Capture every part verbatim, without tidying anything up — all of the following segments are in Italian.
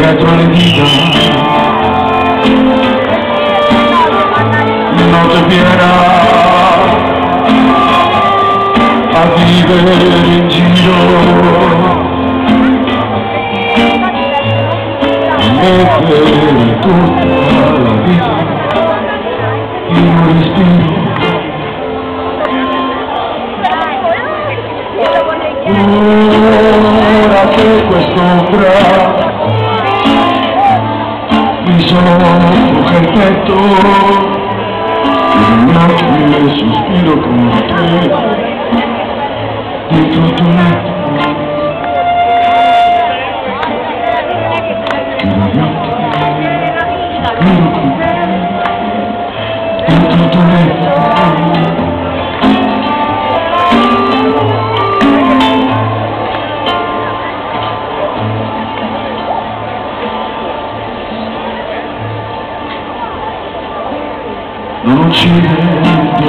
dietro le dita, notte piena a vivere in giro, mettere tutta la vita in un respiro. Ora che quest'ombra mi soffoca il petto, negli occhi e sospiro con te dentro il tuo letto. Chiudo gli occhi, sospiro con te dentro il tuo letto. Non uccidendo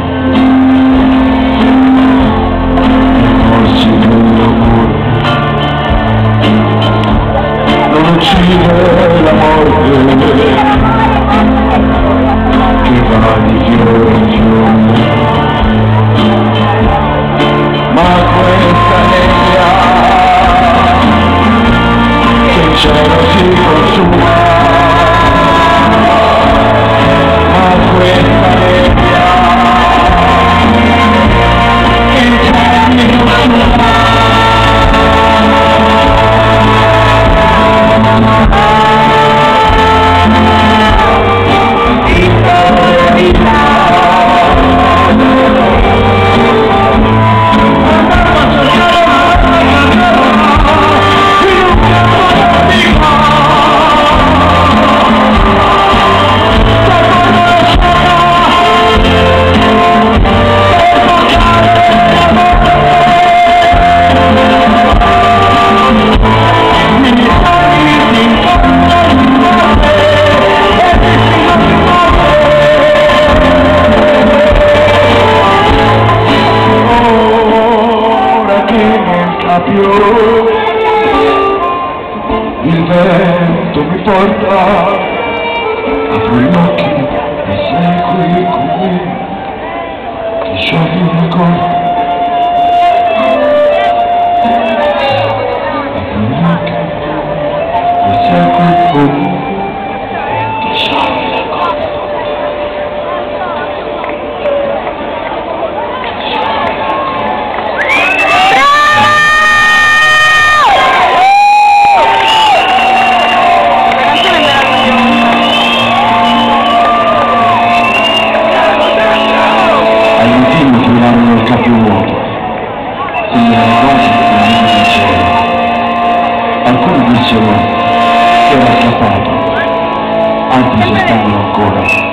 i corsi dell'amore, non uccide la morte che va di fiore in fiore, ma questa nebbia che in cielo si consuma, questa nebbia che in cielo si consuma. Il vento mi porta, apro gli occhi e sei qui con me, ti sciogli la corda. Apro gli occhi e sei qui con me, ti sciogli la corda. Il capo vuoto, sembra le cose che non del cielo. Alcuni dissero che era scappato, altri ci stavano ancora.